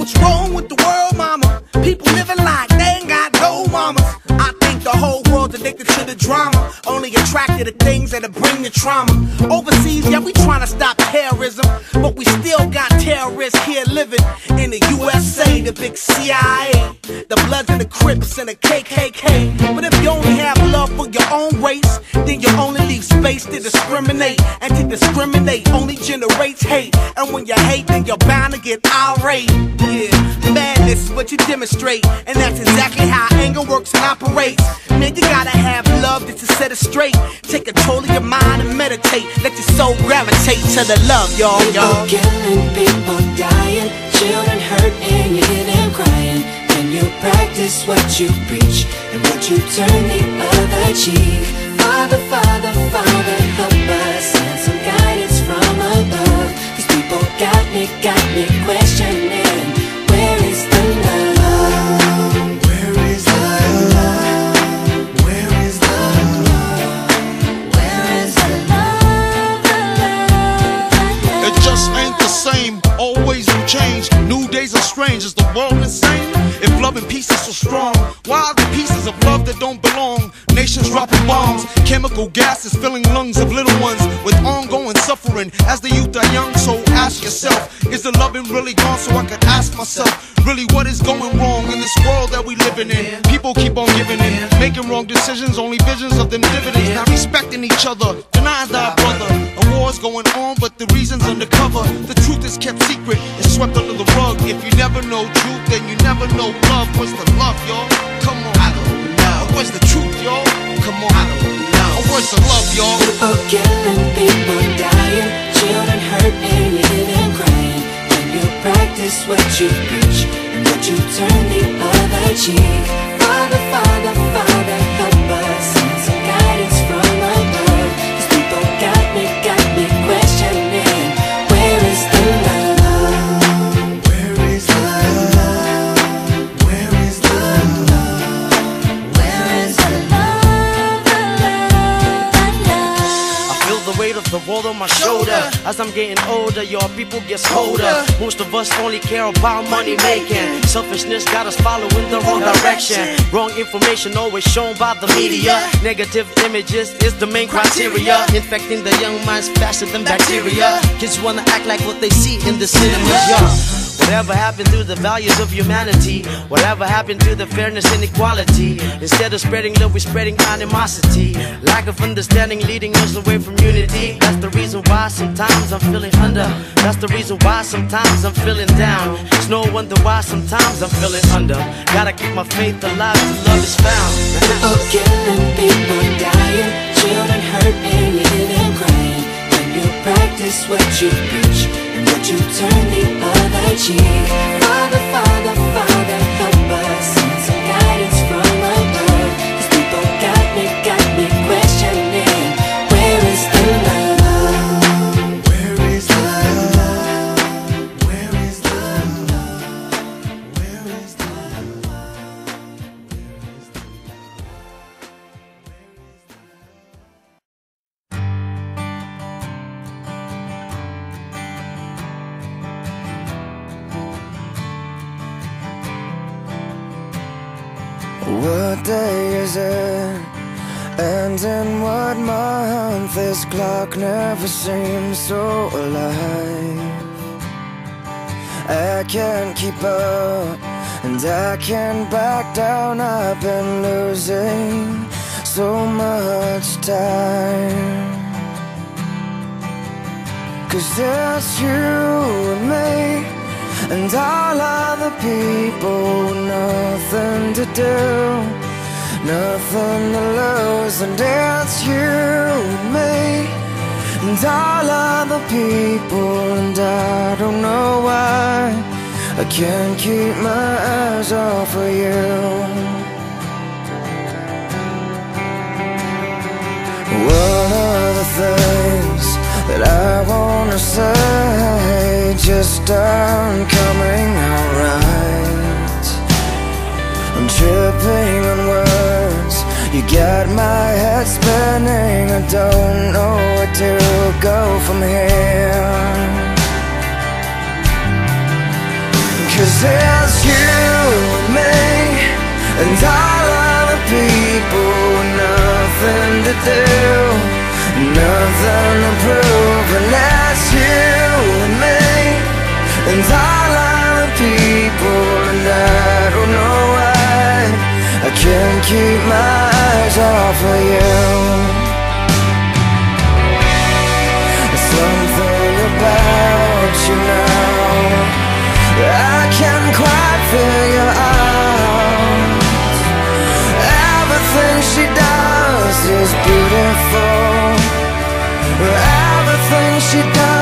What's wrong with the world, mama? People living like they ain't got no mamas. I think the whole world's addicted to the drama, only attracted to things that'll bring the trauma. Overseas, yeah, we trying to stop terrorism, but we still got terrorists here living in the USA, the big CIA, the Bloods and the Crips and the KKK. But if you only have love for your own race, then you only leave space to discriminate, and to discriminate only generates hate. And when you hate, then you're bound to get irate. Yeah, madness is what you demonstrate, and that's exactly how anger works and operates. Man, you gotta have love just to set it straight. Take control of your mind and meditate. Let your soul gravitate to the love, y'all. People killing, people dying, children hurt and you hear them crying. When you practice what you preach, and would you turn the other cheek? Father, Father, Father, help us, send some guidance from above. These people got me questioning, where is the love? Where is the love? Where is the love? Where is the love, the love, the love? It just ain't the same, always new change. New days are strange, is the world insane? If love and peace is so strong, why are the pieces of love that don't belong? Nations dropping bombs, chemical gases filling lungs of little ones with ongoing suffering as the youth are young. So ask yourself, is the loving really gone? So I could ask myself, really what is going wrong in this world that we living in? People keep on giving in, making wrong decisions, only visions of them dividends. Not respecting each other, denying thy brother. A war's going on, but the reason's undercover. The truth is kept secret, it's swept under the rug. If you never know truth, then you never know love. Where's the love, y'all? Come on, I don't know. Where's the truth, y'all? Come on, I don't know. Where's the love, y'all? People killing, people dying, children hurt and you hear them crying. When you practice what you preach, and would you turn the other cheek? Father, Father, Father, help us, send some guidance from above. These people got me questioning, where is the love? Where is the love? Where is the love? Where is the love, the love, the love? I feel the weight of the world on my shoulder. As I'm getting older, your people get colder. Most of us only care about money making. Selfishness got us following the wrong direction. Wrong information always shown by the media. Negative images is the main criteria, infecting the young minds faster than bacteria. Kids wanna act like what they see in the cinemas, yeah. Whatever happened to the values of humanity? Whatever happened to the fairness and equality? Instead of spreading love, we're spreading animosity. Lack of understanding leading us away from unity. That's the reason why sometimes I'm feeling under. That's the reason why sometimes I'm feeling down. It's no wonder why sometimes I'm feeling under. Gotta keep my faith alive till love is found. People killing, people dying, children hurt and you hear them crying. When you practice what you preach, and would you turn the other cheek? Father, Father, Father, help us, send some guidance from above. These people got me questioning, where is the love? Where is the love? Where is the love? Where is the love? What day is it? And in what month? This clock never seems so alive. I can't keep up, and I can't back down. I've been losing so much time. 'Cause it's you and me, and all other people, nothing to do, nothing to lose. And it's you and me, and all other people, and I don't know why I can't keep my eyes off of you. One of the things that I wanna say just aren't coming out right. I'm tripping on words, you got my head spinning. I don't know where to go from here. 'Cause says you and me and all other people with nothing to do, nothing to prove. And that's you and me and all other people, and I don't know why I can't keep my eyes off of you. Something about you now I can't quite figure out. Everything she does is beautiful. Everything she does